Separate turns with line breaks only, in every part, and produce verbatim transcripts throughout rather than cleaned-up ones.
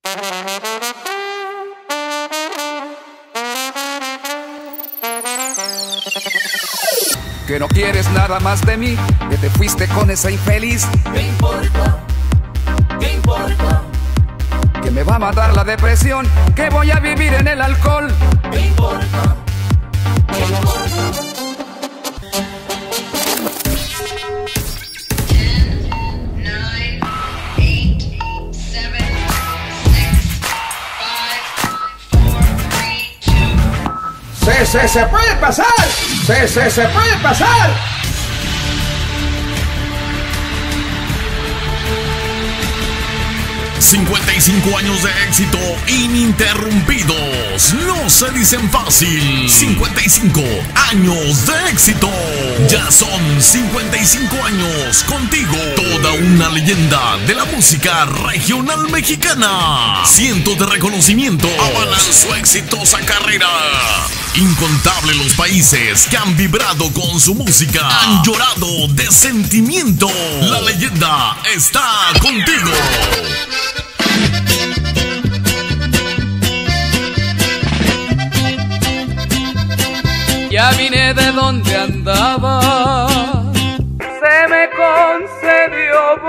Que no quieres nada más de mí, que te fuiste con esa infeliz.
¿Qué importa? ¿Qué importa?
Que me va a matar la depresión, que voy a vivir en el alcohol.
¿Qué importa? ¿Qué importa?
Se, se, se puede pasar, se, se, se puede pasar.
cincuenta y cinco años de éxito ininterrumpidos, no se dicen fácil. cincuenta y cinco años de éxito, ya son cincuenta y cinco años contigo. Toda una leyenda de la música regional mexicana. Cientos de reconocimientos avalan su exitosa carrera. Incontables los países que han vibrado con su música, han llorado de sentimiento. La leyenda está contigo.
Ya vine de donde andaba, se me concedió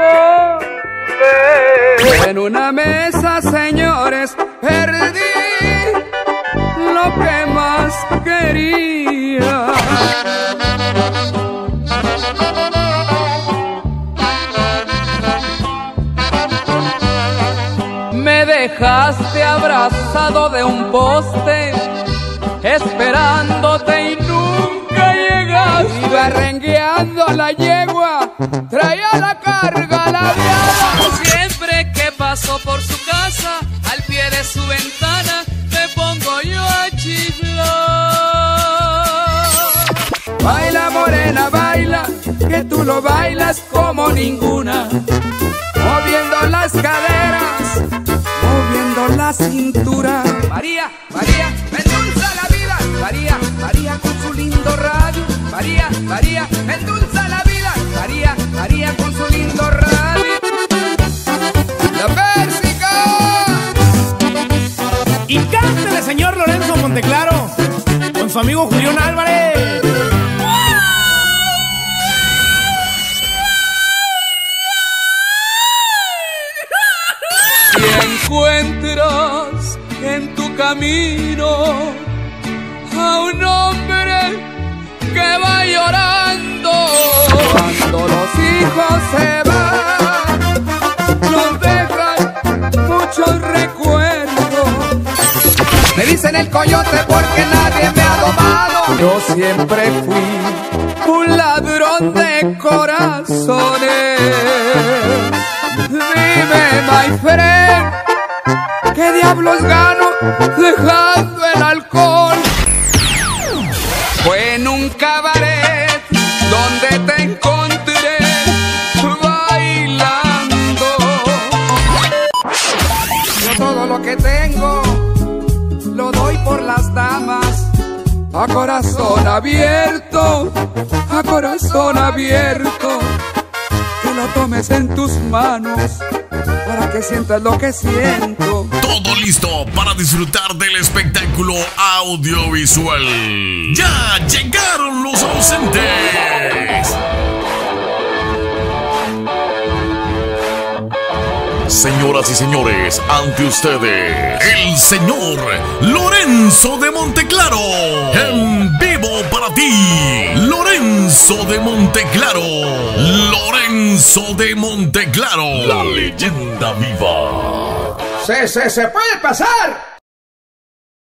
volver. En una mesa, señores, perdí lo que más quería. Me dejaste abrazado de un poste, esperándote y nunca llegaste. Iba rengueando la yegua, traía la carga labiada.
Siempre que paso por su casa, al pie de su ventana, me pongo yo a chiflar.
Baila morena, baila, que tú lo bailas como ninguna. Moviendo las caderas, moviendo la cintura. María, María, me endulza la vida. María, María con su lindo radio. María, María, me endulza la vida. María, María con su lindo radio. ¡La Pérsica!
Y cántele, señor Lorenzo Monteclaro, con su amigo Julián Álvarez.
Si encuentras en tu camino a un hombre que va llorando,
Cuando los hijos se van, nos dejan muchos recuerdos. Me dicen el coyote porque nadie me ha domado. Yo siempre fui un ladrón de corazones. Dime, my friend, ¿qué diablos gano dejando el alcohol? Fue en un cabaret donde te encontré bailando. Yo todo lo que tengo lo doy por las damas. A corazón abierto, a corazón abierto. Que lo tomes en tus manos para que sientas lo que siento.
Todo listo para disfrutar del espectáculo audiovisual. ¡Ya llegaron los ausentes! Señoras y señores, ante ustedes, el señor Lorenzo de Monteclaro. En vivo para ti, Lorenzo de Monteclaro. Lorenzo de Monteclaro, la leyenda viva.
Se, se, se puede pasar.